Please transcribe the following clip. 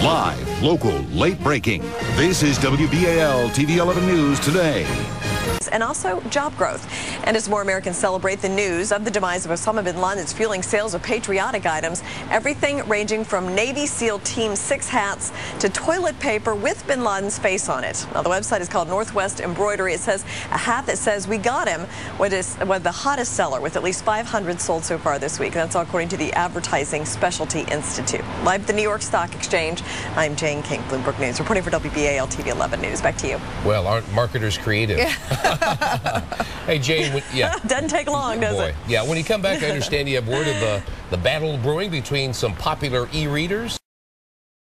Live, local, late breaking. This is WBAL TV 11 News Today. And also job growth. And as more Americans celebrate the news of the demise of Osama bin Laden, it's fueling sales of patriotic items. Everything ranging from Navy SEAL Team 6 hats to toilet paper with bin Laden's face on it. Now, the website is called Northwest Embroidery. It says a hat that says "We got him" was the hottest seller, with at least 500 sold so far this week. That's all according to the Advertising Specialty Institute. Live at the New York Stock Exchange, I'm Jane King, Bloomberg News, reporting for WBAL TV 11 News. Back to you. Well, aren't marketers creative? Hey, Jane, yeah. Doesn't take long, does it? Yeah, when you come back, I understand you have word of the battle brewing between some popular e-readers.